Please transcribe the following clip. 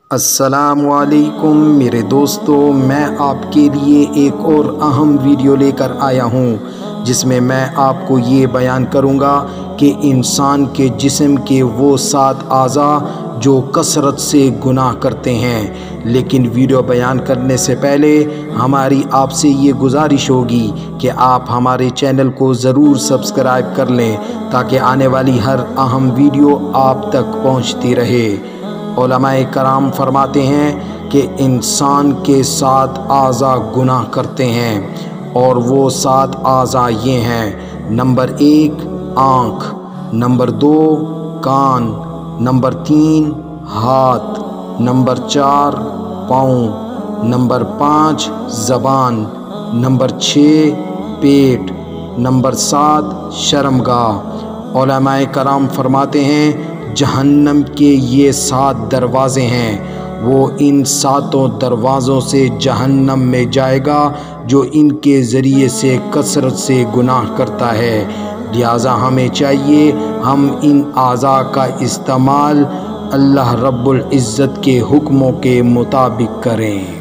السلام علیکم میرے دوستو، میں آپ کے لیے ایک اور اہم ویڈیو لے کر آیا ہوں جس میں آپ کو یہ بیان کروں گا کہ انسان کے جسم کے وہ 7 اعضاء جو کثرت سے گناہ کرتے ہیں۔ لیکن ویڈیو بیان کرنے سے پہلے ہماری آپ سے یہ گزارش ہوگی کہ آپ ہمارے چینل کو ضرور سبسکرائب کر لیں تاکہ آنے والی ہر اہم ویڈیو آپ تک پہنچتی رہے۔ علماء کرام فرماتے ہیں کہ انسان کے 7 اعضاء گناہ کرتے ہیں، اور وہ 7 اعضاء یہ ہیں: نمبر 1 آنکھ، نمبر 2 کان، نمبر 3 ہاتھ، نمبر 4 پاؤں، نمبر 5 زبان، نمبر 6 پیٹ، نمبر 7 شرمگاہ۔ علماء کرام فرماتے ہیں جہنم کے یہ 7 دروازے ہیں، وہ ان 7 دروازوں سے جہنم میں جائے گا جو ان کے ذریعے سے کثرت سے گناہ کرتا ہے۔ لہٰذا ہمیں چاہیے ہم ان اعضاء کا استعمال اللہ رب العزت کے حکموں کے مطابق کریں۔